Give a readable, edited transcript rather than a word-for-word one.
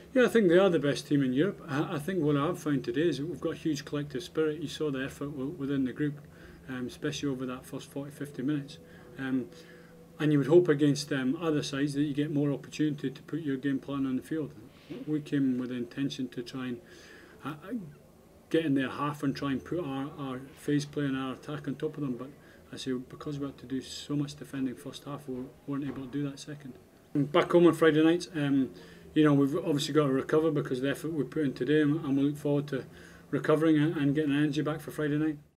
Yeah, I think they are the best team in Europe. I think what I've found today is that we've got a huge collective spirit. You saw the effort within the group, especially over that first 40, 50 minutes. And you would hope against other sides that you get more opportunity to put your game plan on the field. We came with the intention to try and get in their half and try and put our phase play and our attack on top of them. But I say because we had to do so much defending first half, we weren't able to do that second. And back home on Friday nights, we've obviously got to recover because of the effort we put in today, and we look forward to recovering and getting energy back for Friday night.